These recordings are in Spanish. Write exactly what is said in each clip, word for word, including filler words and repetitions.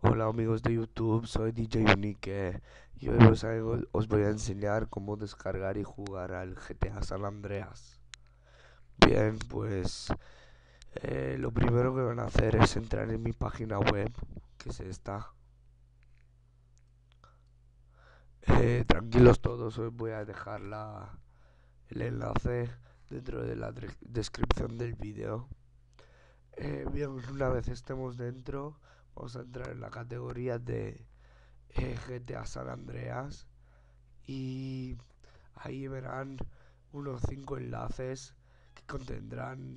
Hola amigos de YouTube, soy D J Unique y hoy os, hago- os voy a enseñar cómo descargar y jugar al G T A San Andreas. Bien, pues eh, lo primero que van a hacer es entrar en mi página web, que es esta. Eh, tranquilos todos, os voy a dejar la- el enlace dentro de la dre- descripción del vídeo. Eh, bien, una vez estemos dentro, vamos a entrar en la categoría de eh, G T A San Andreas y ahí verán unos cinco enlaces que contendrán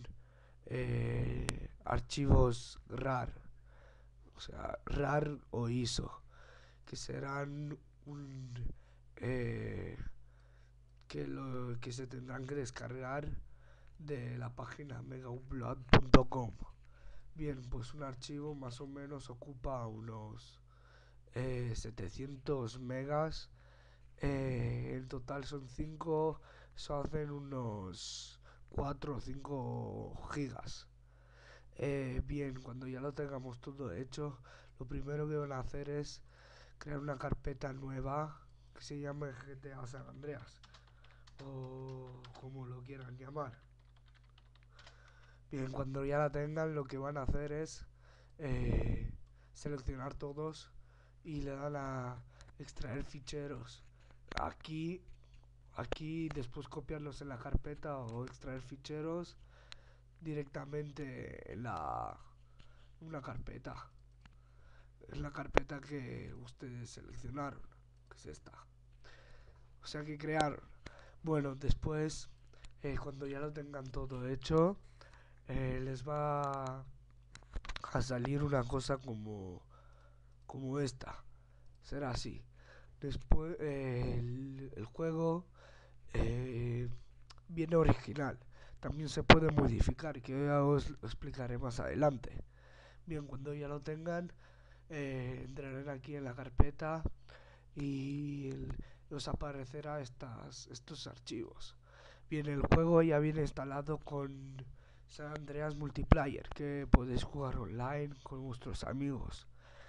eh, archivos RAR, o sea, RAR o ISO, que serán un, eh, que, lo, que se tendrán que descargar de la página megaupload punto com. Bien, pues un archivo más o menos ocupa unos eh, setecientos megas. Eh, en total son cinco, eso hacen unos cuatro o cinco gigas. Eh, bien, cuando ya lo tengamos todo hecho, lo primero que van a hacer es crear una carpeta nueva que se llame G T A San Andreas o como lo quieran llamar. Bien, cuando ya la tengan, lo que van a hacer es eh, seleccionar todos y le dan a extraer ficheros. Aquí Aquí después copiarlos en la carpeta o extraer ficheros directamente en la una carpeta, en la carpeta que ustedes seleccionaron, que es esta. O sea que crearon. Bueno, después eh, cuando ya lo tengan todo hecho, eh, les va a salir una cosa como como esta. Será así. Después eh, el, el juego eh, viene original. También se puede modificar, que ya os lo explicaré más adelante. Bien, cuando ya lo tengan, eh, entrarán aquí en la carpeta y el- os aparecerá estas, estos archivos. Bien, el juego ya viene instalado con San Andreas Multiplayer, que podéis jugar online con vuestros amigos.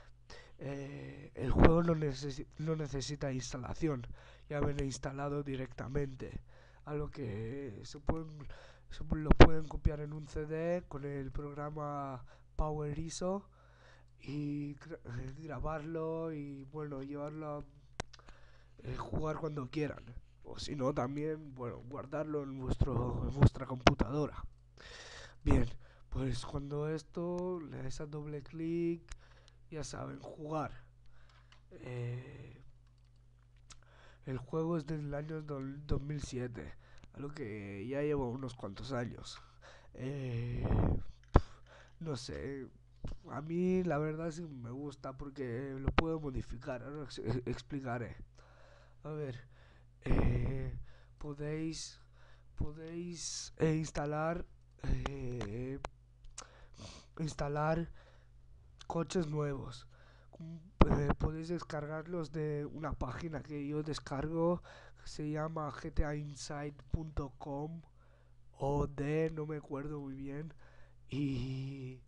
Eh, el juego no, necesi- no necesita instalación, ya viene instalado directamente, a lo que se pueden, se lo pueden copiar en un C D con el programa Power I S O y gra- eh, grabarlo y bueno, llevarlo a eh, jugar cuando quieran. O si no, también, bueno, guardarlo en, vuestro, en vuestra computadora. Bien, pues cuando esto le dais a doble clic, ya saben, jugar. Eh, El juego es del año dos mil siete, algo que ya lleva unos cuantos años. Eh, no sé, a mí la verdad sí me gusta porque lo puedo modificar, ahora ex- explicaré. A ver, eh, podéis, podéis eh, instalar, eh, instalar coches nuevos. Eh, podéis descargarlos de una página que yo descargo que se llama g t a insight punto com o de no me acuerdo muy bien, y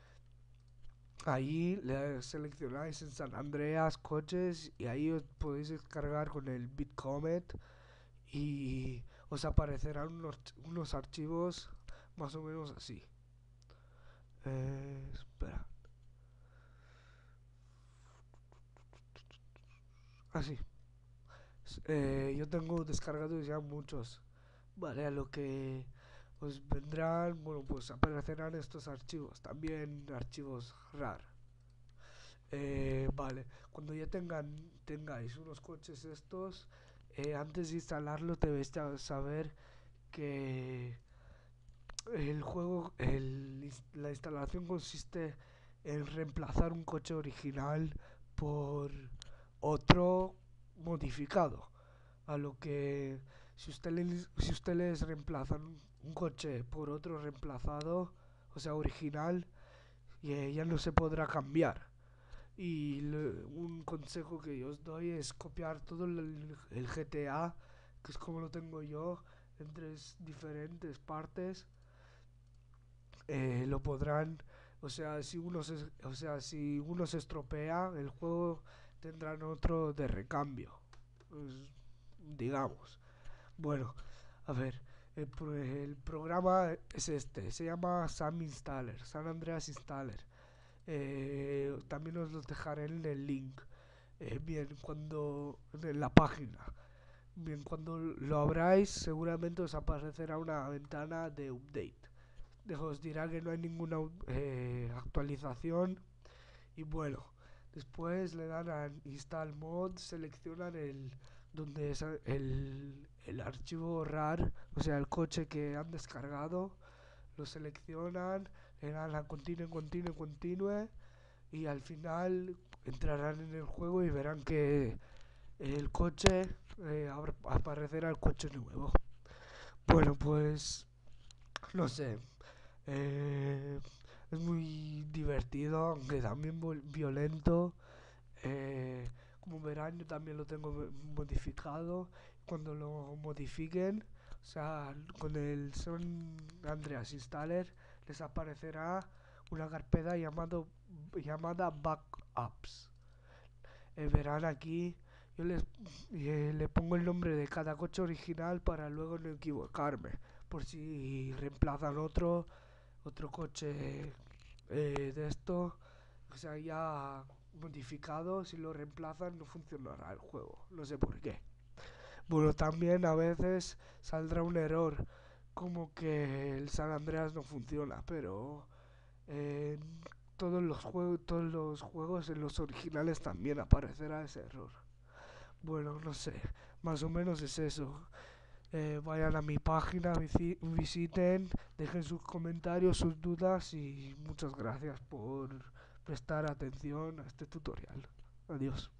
ahí le seleccionáis en San Andreas coches y ahí os podéis descargar con el Bitcomet y os aparecerán unos, unos archivos más o menos así. Eh, espera, así. Eh, yo tengo descargados ya muchos. Vale, a lo que os vendrán, bueno, pues aparecerán estos archivos, también archivos RAR. Eh, vale, cuando ya tengan, tengáis unos coches estos, eh, antes de instalarlo debéis saber que el juego, el, la instalación consiste en reemplazar un coche original por otro modificado. A lo que si usted le, si usted les reemplazan un coche por otro reemplazado, o sea, original, eh, ya no se podrá cambiar. Y le- un consejo que yo os doy es copiar todo el, el G T A, que es como lo tengo yo, en tres diferentes partes. Eh, lo podrán O sea, si uno se, o sea, si uno se estropea, el juego tendrán otro de recambio. Pues, digamos. Bueno, a ver, el, pro- el programa es este, se llama Sam Installer, San Andreas Installer. Eh, también os lo dejaré en el link. Eh, bien, cuando en la página. Bien, cuando lo abráis, seguramente os aparecerá una ventana de update. Os dirá que no hay ninguna eh, actualización. Y bueno, después le dan a Install Mod, seleccionan el donde es el, el archivo RAR, o sea, el coche que han descargado, lo seleccionan, le dan a Continue, Continue, Continue y al final entrarán en el juego y verán que el coche eh, aparecerá el coche nuevo. Bueno, pues no sé. Eh, es muy divertido, aunque también violento. Eh, como verán, yo también lo tengo modificado. Cuando lo modifiquen, o sea, con el San Andreas Installer, les aparecerá una carpeta llamado, llamada Backups. Eh, verán aquí, yo les eh, le pongo el nombre de cada coche original para luego no equivocarme. Por si reemplazan otro, otro coche eh, de esto, o sea, ya modificado, si lo reemplazan no funcionará el juego, no sé por qué. Bueno, también a veces saldrá un error, como que el San Andreas no funciona, pero en todos los juegos, todos los juegos en los originales también aparecerá ese error. Bueno, no sé, más o menos es eso. Eh, vayan a mi página, visiten, dejen sus comentarios, sus dudas y muchas gracias por prestar atención a este tutorial. Adiós.